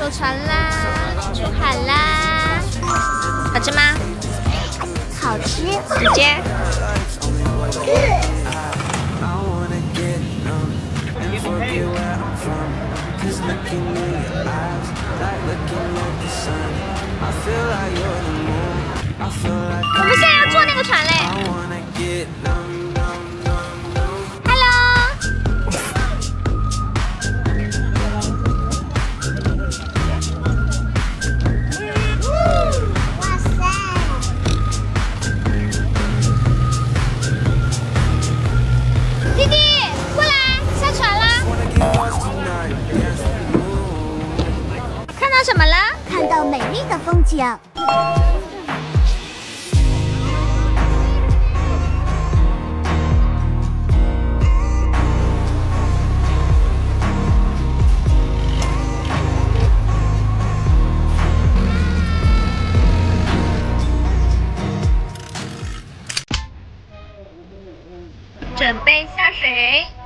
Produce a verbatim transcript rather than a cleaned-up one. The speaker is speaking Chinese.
有船啦，出海啦！好吃吗？ 好吃。 直接。我们现在要坐那个船嘞。Hello。 哇塞！ 弟弟，过来，下船啦！看到什么了？ 看到美丽的风景。 准备下水。